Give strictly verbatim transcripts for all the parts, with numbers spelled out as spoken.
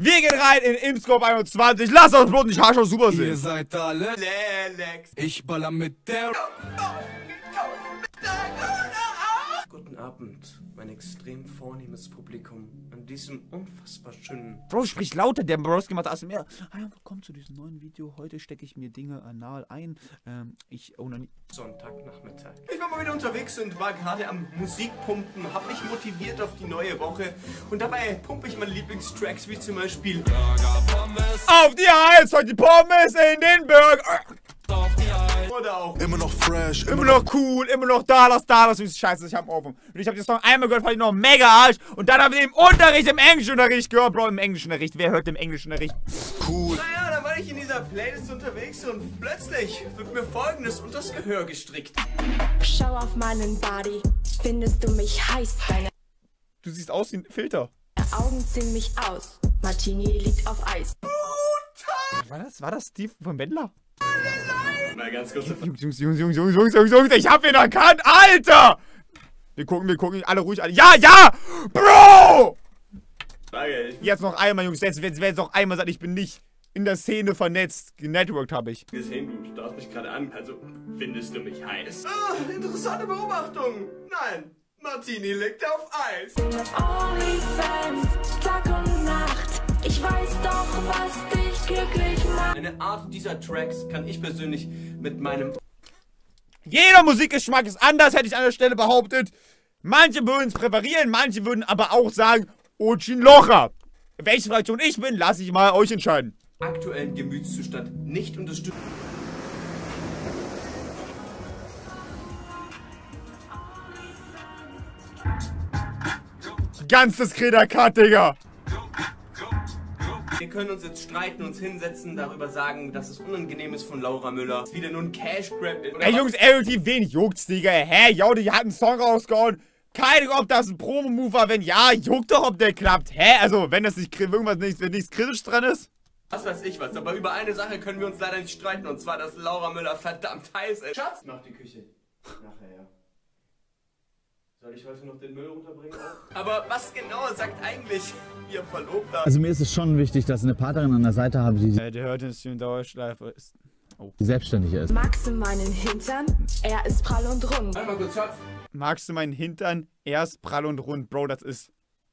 Wir gehen rein in InScope einundzwanzig. Lass uns bloß nicht Haarschau super sehen. Ihr seid alle Lelex. Ich baller mit der... Guten Abend, mein extrem vornehmes Publikum. An diesem unfassbar schönen... Bro, sprich lauter, der Broski macht A S M R. Ah ja, willkommen zu diesem neuen Video. Heute stecke ich mir Dinge anal ein. Ähm, ich... Oh, nein. Sonntagnachmittag. Ich war mal wieder unterwegs und war gerade am Musikpumpen, hab mich motiviert auf die neue Woche und dabei pumpe ich meine Lieblingstracks wie zum Beispiel Burger, Pommes. Auf die Eins, heute die Pommes in den Burger. Auf die Eins. oder auch Immer noch fresh. Immer noch cool, immer noch da, das da, das ist scheiße, ich hab einen Ohrwurm. Und ich hab den Song einmal gehört, fand ich noch mega Arsch. Und dann haben wir den im Unterricht, im Englischunterricht gehört. Bro, im Englischunterricht, wer hört im Englischunterricht? Cool. naja, dann war ich in dieser Playlist unterwegs und plötzlich wird mir Folgendes unter das Gehör gestrickt. Schau auf meinen Body, findest du mich heiß? Deine Du siehst aus wie ein Filter. Augen ziehen mich aus. Martini liegt auf Eis. War das, war das Steve von Wendler? Mal ganz kurz. Jungs, Jungs, Jungs, Jungs, Jungs, Jungs, Jungs, Jungs, ich hab ihn erkannt, Alter! Wir gucken, wir gucken, alle ruhig, alle. Ja, ja! Bro! Frage, Jetzt noch einmal, Jungs, jetzt, jetzt, jetzt noch einmal sagen, ich bin nicht in der Szene vernetzt. Genetworked habe ich. gesehen, du starrst mich gerade an, also findest du mich heiß? Ah, interessante Beobachtung. Nein, Martini liegt auf Eis. OnlyFans, Tag und Nacht. Ich weiß doch, was dich glücklich macht. Eine Art dieser Tracks kann ich persönlich mit meinem Jeder Musikgeschmack ist anders, hätte ich an der Stelle behauptet. Manche würden es präferieren, manche würden aber auch sagen, Ochin Locher. Welche Fraktion ich bin, lasse ich mal euch entscheiden. aktuellen Gemütszustand nicht unterstützen. Ganzes Krederkat, Digga. Wir können uns jetzt streiten, uns hinsetzen, darüber sagen, dass es unangenehm ist von Laura Müller. Dass wieder nur ein Cash Grab ist. Ey, Jungs, relativ wenig juckt's, Digga. Hä, yo, die hat einen Song rausgehauen. Keine Ahnung, ob das ein Promo-Move war. Wenn ja, juckt doch, ob der klappt. Hä, also, wenn das nicht, irgendwas nicht, wenn nichts kritisch dran ist. Was weiß ich was, aber über eine Sache können wir uns leider nicht streiten, und zwar, dass Laura Müller verdammt heiß ist. Schatz, mach die Küche. Nachher, ja. Soll ich heute noch den Müll runterbringen? Aber was genau sagt eigentlich ihr Verlobter? Also mir ist es schon wichtig, dass ich eine Partnerin an der Seite habe, die, Äh, der hört jetzt in Dauerschleife ist. Oh. die selbstständig ist. Magst du meinen Hintern? Er ist prall und rund. Einmal kurz, Schatz. Magst du meinen Hintern? Erst prall und rund, Bro, das ist.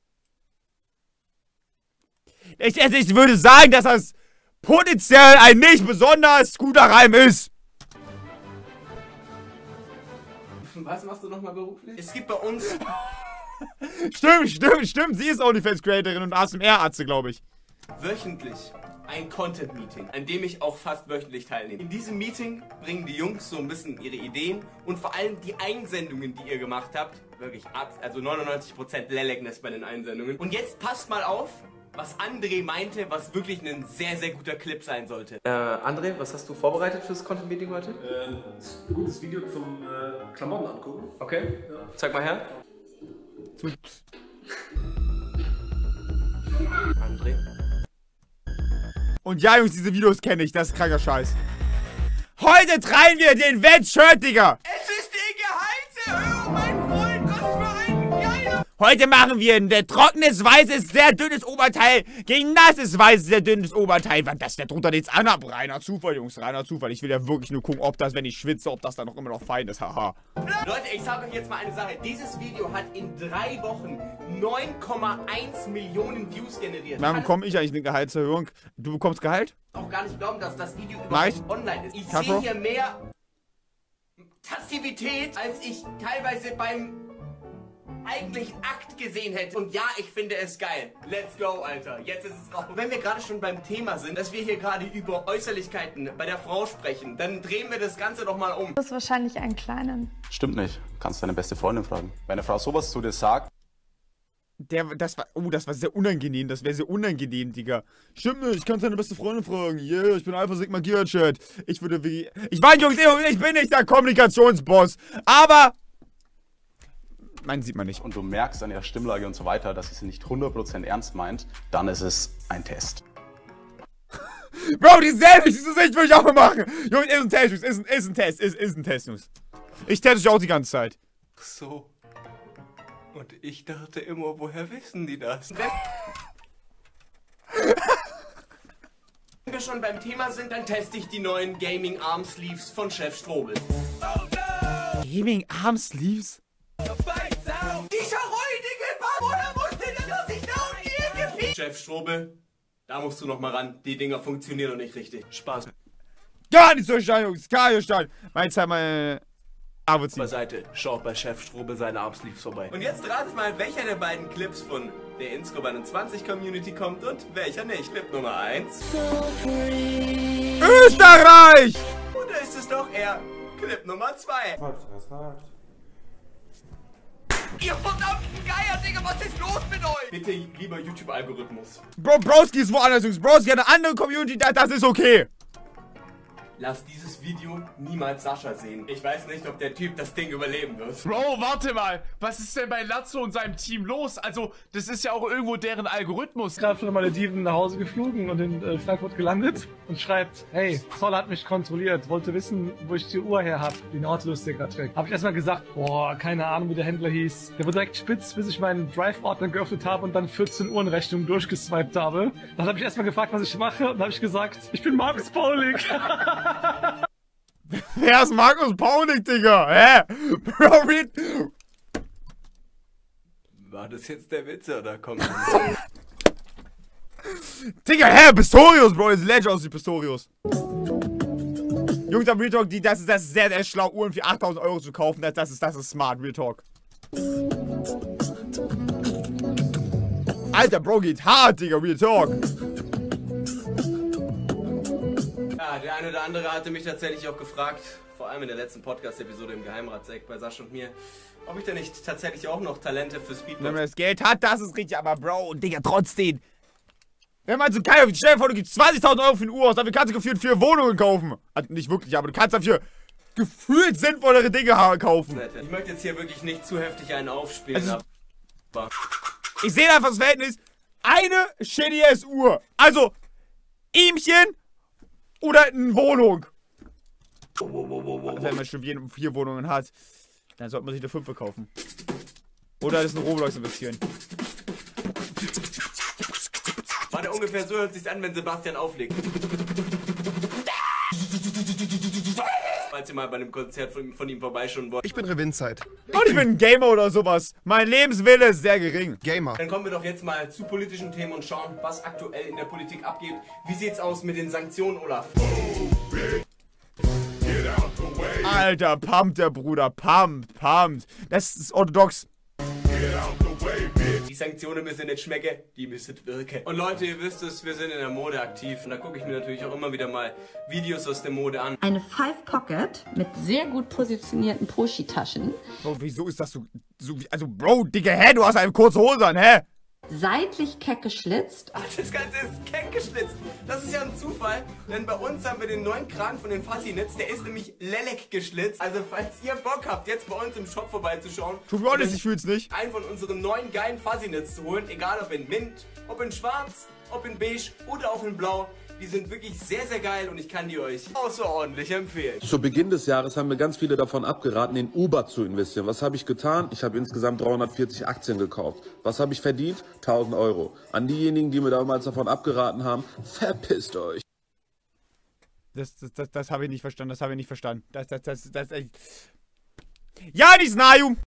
Ich, also ich würde sagen, dass das potenziell ein nicht besonders guter Reim ist. Was machst du nochmal beruflich? Es gibt bei uns Stimmt, stimmt, stimmt. Sie ist OnlyFans-Creatorin und A S M R-Arzt, glaube ich. wöchentlich ein Content-Meeting, an dem ich auch fast wöchentlich teilnehme. In diesem Meeting bringen die Jungs so ein bisschen ihre Ideen und vor allem die Einsendungen, die ihr gemacht habt, wirklich ab, also neunundneunzig Prozent Lelegness bei den Einsendungen. Und jetzt passt mal auf, was André meinte, was wirklich ein sehr, sehr guter Clip sein sollte. Äh, André, was hast du vorbereitet fürs Content-Meeting heute? Äh, ein gutes Video zum äh, Klamotten angucken. Okay, ja. Zeig mal her. André. Und ja, Jungs, diese Videos kenne ich. Das ist kranker Scheiß. Heute treiben wir den Wet-Shirt, Digga. Es ist die Gehaltserhöhung, mein Freund. Was für ein geiler... Heute machen wir ein trockenes, weißes, sehr dünnes Oberteil gegen nasses, weißes, sehr dünnes Oberteil. Was das da drunter nichts anhab. Reiner Zufall, Jungs, reiner Zufall. Ich will ja wirklich nur gucken, ob das, wenn ich schwitze, ob das dann noch immer noch fein ist. Haha. Leute, ich sage euch jetzt mal eine Sache. Dieses Video hat in drei Wochen neun Komma eins Millionen Views generiert. Wann Ich kann bekomme ich eigentlich eine Gehaltserhöhung? Du bekommst Gehalt? auch gar nicht glauben, dass das Video Nice. überhaupt online ist. Ich Capo? sehe hier mehr Passivität, als ich teilweise beim eigentlichen Akt gesehen hätte. Und ja, ich finde es geil. Let's go, Alter. Jetzt ist es raus. Und wenn wir gerade schon beim Thema sind, dass wir hier gerade über Äußerlichkeiten bei der Frau sprechen, dann drehen wir das Ganze doch mal um. Das ist wahrscheinlich einen kleinen. Stimmt nicht. Kannst deine beste Freundin fragen. Wenn eine Frau sowas zu dir sagt, Der, das war, oh, das war sehr unangenehm. Das wäre sehr unangenehm, Digga. Stimmt nicht, ich kann seine beste Freundin fragen. Yeah, ich bin Alpha Sigma Gear-Chat. Ich würde wie... Ich weiß, Jungs, ich bin nicht der Kommunikationsboss. Aber... Meinen sieht man nicht. und du merkst an ihrer Stimmlage und so weiter, dass sie es nicht hundert Prozent ernst meint, dann ist es ein Test. Bro, dieselbe, dieses Sicht würde ich auch mal machen. Jungs, ist ein Test, Jungs. Ist ein, ist ein Test, ist, ist ein Test, Jungs. Ich teste dich auch die ganze Zeit. So. Und ich dachte immer, woher wissen die das? wir schon beim Thema sind, dann teste ich die neuen Gaming Arm Sleeves von Chef Strobel. Oh no! Gaming Arm Sleeves? Dieser räudige Babuder musste das sich da und ihr Chef Strobel, da musst du noch mal ran. Die Dinger funktionieren noch nicht richtig. Spaß. Gar nicht so stark, Jungs. Gar nicht stark. Meinst du mal... Beiseite, schaut bei Chef Strobel seine Armsleeves vorbei. Und jetzt ratet mal, welcher der beiden Clips von der Inscope einundzwanzig Community kommt und welcher nicht. Clip Nummer eins. Österreich! Oder ist es doch eher Clip Nummer zwei? Ihr verdammten Geier, Digga, was ist los mit euch? Bitte, lieber YouTube-Algorithmus. Bro, Broski ist woanders, Jungs. Broski hat eine andere Community, das, das ist okay. Lass dieses Video niemals Sascha sehen. Ich weiß nicht, ob der Typ das Ding überleben wird. Bro, warte mal. Was ist denn bei Lazzo und seinem Team los? Also, das ist ja auch irgendwo deren Algorithmus. Gerade von den Malediven nach Hause geflogen und in äh, Frankfurt gelandet und schreibt, hey, Zoll hat mich kontrolliert, wollte wissen, wo ich die Uhr her hab, die Nautilus-Sticker trägt. Hab ich erstmal gesagt, boah, keine Ahnung, wie der Händler hieß. Der wurde direkt spitz, bis ich meinen Drive-Ordner geöffnet habe und dann vierzehn Uhrenrechnungen durchgeswiped habe. Dann habe ich erstmal gefragt, was ich mache, und dann habe ich gesagt, ich bin Markus Paulik. Wer ist Markus Paulik, Digga? Hä? Bro, read. War das jetzt der Witz oder kommt Digga, hä? Pistorius, Bro. Das ist Legend aus die Pistorius. Jungs, am Real Talk, die, das, ist, das ist sehr, sehr schlau, Uhren für achttausend Euro zu kaufen. Das, das, ist, das ist smart, Real Talk. Alter, Bro, geht hart, Digga, Real Talk. Ja, der eine oder andere hatte mich tatsächlich auch gefragt, vor allem in der letzten Podcast-Episode im Geheimratseck bei Sascha und mir, ob ich denn nicht tatsächlich auch noch Talente für Speedbox... Wenn man das Geld hat, das ist richtig, aber Bro, Digga, trotzdem. Wenn man so geil, stell dir vor, du gibst zwanzigtausend Euro für ein Uhr aus, dafür kannst du gefühlt vier Wohnungen kaufen. Also nicht wirklich, aber du kannst dafür gefühlt sinnvollere Dinge kaufen. Ich möchte jetzt hier wirklich nicht zu heftig einen aufspielen, Also, aber... Ich sehe einfach das Verhältnis, eine shitty Uhr. Also, Ihmchen oder eine Wohnung. Wenn man schon vier Wohnungen hat, dann sollte man sich eine fünfte kaufen. Oder das in Roblox investieren. Warte, ungefähr so hört es sich an, wenn Sebastian auflegt. Falls ihr mal bei einem Konzert von, von ihm vorbeischauen wollt. Ich bin Revinzeit. Und ich bin ein Gamer oder sowas. Mein Lebenswille ist sehr gering. Gamer. Dann kommen wir doch jetzt mal zu politischen Themen und schauen, was aktuell in der Politik abgeht. Wie sieht's aus mit den Sanktionen, Olaf? Alter, pumpt der Bruder, pumpt, pumpt. Das ist orthodox. Die Sanktionen müssen nicht schmecken, die müssen wirken. Und Leute, ihr wisst es, wir sind in der Mode aktiv. Und da gucke ich mir natürlich auch immer wieder mal Videos aus der Mode an. Eine Five Pocket mit sehr gut positionierten Poshi-Taschen. Bro, wieso ist das so, so... Also, Bro, Digga, hä? Du hast eine kurze Hose an, hä? Seitlich keck geschlitzt. Ach, das Ganze ist keck geschlitzt. Das ist ja ein Zufall, denn bei uns haben wir den neuen Kragen von den Fassinitz. Der ist nämlich lelek geschlitzt. Also, falls ihr Bock habt, jetzt bei uns im Shop vorbeizuschauen. To be honest, ich fühl's nicht. Einen von unseren neuen geilen Fassinitz zu holen. Egal ob in Mint, ob in Schwarz, ob in Beige oder auch in Blau. Die sind wirklich sehr, sehr geil und ich kann die euch außerordentlich empfehlen. Zu Beginn des Jahres haben mir ganz viele davon abgeraten, in Uber zu investieren. Was habe ich getan? Ich habe insgesamt dreihundertvierzig Aktien gekauft. Was habe ich verdient? tausend Euro. An diejenigen, die mir damals davon abgeraten haben, verpisst euch. Das, das, das, das habe ich nicht verstanden, das habe ich nicht verstanden. Das, das, das, das, das, ja, die Snaju!